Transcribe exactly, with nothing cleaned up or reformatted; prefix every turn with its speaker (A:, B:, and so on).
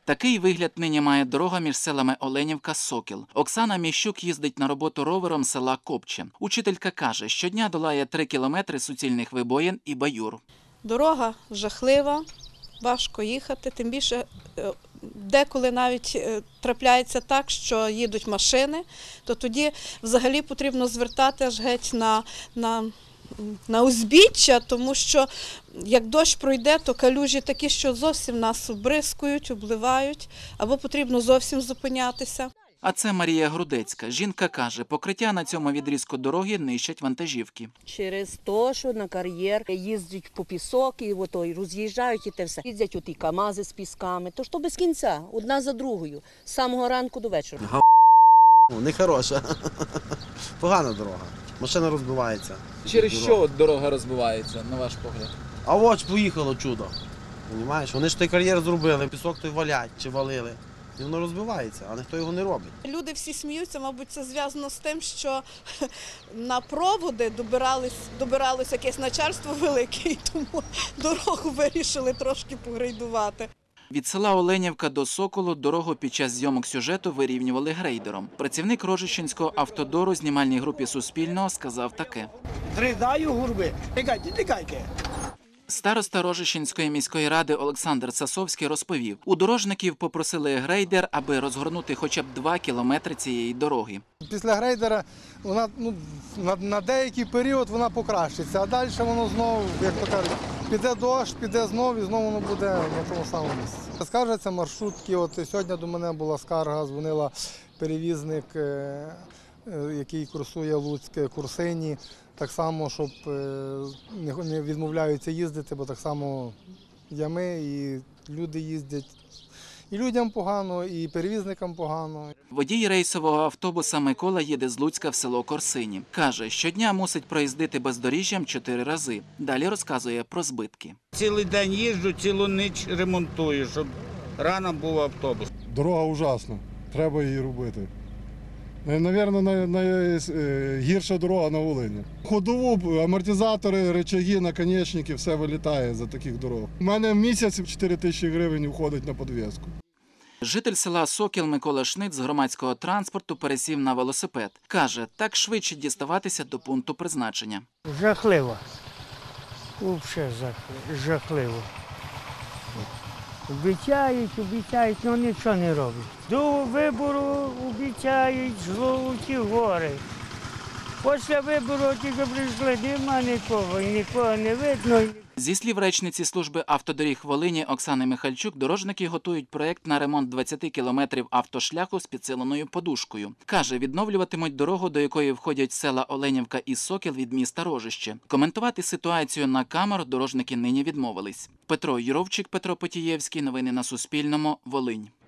A: Такий вигляд нині має дорога між селами Оленівка-Сокіл. Оксана Міщук їздить на роботу ровером з села Копче. Учителька каже, щодня долає три кілометри суцільних вибоїн і баюр.
B: Дорога жахлива, важко їхати, тим більше деколи навіть трапляється так, що їдуть машини, то тоді взагалі потрібно звертати аж геть на, на, на узбіччя, тому що як дощ пройде, то калюжі такі, що зовсім нас обрискують, обливають, або потрібно зовсім зупинятися.
A: А це Марія Грудецька. Жінка каже, покриття на цьому відрізку дороги нищать вантажівки.
C: Через те, що на кар'єр їздять по пісок і ото, і роз'їжджають і те все. Їздять оті камази з пісками, то ж то без кінця, одна за другою, з самого ранку до вечора.
D: Не хороша, погана дорога, машина розбивається.
E: Через що дорога розбивається, на ваш погляд?
D: А ось поїхало чудо, розумієш? Вони ж той кар'єр зробили, пісок той валять чи валили. І воно розбивається, а ніхто його не робить.
B: Люди всі сміються, мабуть, це зв'язано з тим, що на проводи добиралось, добиралось якесь начальство велике, і тому дорогу вирішили трошки погрейдувати.
A: Від села Оленівка до Соколу дорогу під час зйомок сюжету вирівнювали грейдером. Працівник Рожищенського автодору знімальній групі Суспільного сказав таке.
F: Тридаю гурби, тикайте, тикайте.
A: Староста Рожищенської міської ради Олександр Сасовський розповів, у дорожників попросили грейдер, аби розгорнути хоча б два кілометри цієї дороги.
G: Після грейдера вона, ну, на, на деякий період вона покращиться, а далі воно знову, як то кажуть, піде дощ, піде знову і знову воно буде на тому самому місці. Скаржаться маршрутки, от сьогодні до мене була скарга, дзвонила перевізник, який курсує Луцьке, Курсині, так само, щоб не відмовляються їздити, бо так само ями і люди їздять. І людям погано, і перевізникам погано.
A: Водій рейсового автобуса Микола їде з Луцька в село Корсині. Каже, щодня мусить проїздити бездоріжжям чотири рази. Далі розказує про збитки.
H: Цілий день їжджу, цілу ніч ремонтую, щоб рано був автобус.
I: Дорога ужасна, треба її робити. Навірно, найгірша дорога на Волині. Ходову, амортизатори, рычаги, наконечники, все вилітає за таких дорог. У мене в місяць чотири тисячі гривень входить на підвізку.
A: Житель села Сокіл Микола Шнит з громадського транспорту пересів на велосипед. Каже, так швидше діставатися до пункту призначення.
F: Жахливо. Взагалі жахливо. Обіцяють, обіцяють, але нічого не роблять. До вибору обіцяють золоті гори. Після вибору тільки прийшли, нема нікого, і нікого не видно.
A: Зі слів речниці служби автодоріг Волині Оксани Михальчук, дорожники готують проєкт на ремонт двадцяти кілометрів автошляху з підсиленою подушкою. Каже, відновлюватимуть дорогу, до якої входять села Оленівка і Сокіл від міста Рожище. Коментувати ситуацію на камеру дорожники нині відмовились. Петро Юровчик, Петро Потієвський. Новини на Суспільному. Волинь.